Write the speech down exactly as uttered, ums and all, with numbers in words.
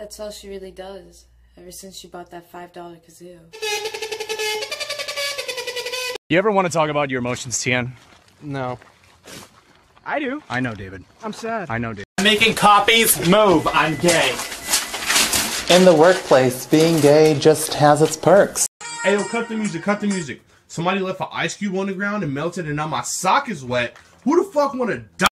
That's all she really does, ever since she bought that five dollar kazoo. You ever want to talk about your emotions, Tian? No. I do. I know, David. I'm sad. I know, David. I'm making copies. Move. I'm gay. In the workplace, being gay just has its perks. Hey, yo, cut the music, cut the music. Somebody left an ice cube on the ground and melted and now my sock is wet. Who the fuck wanna die?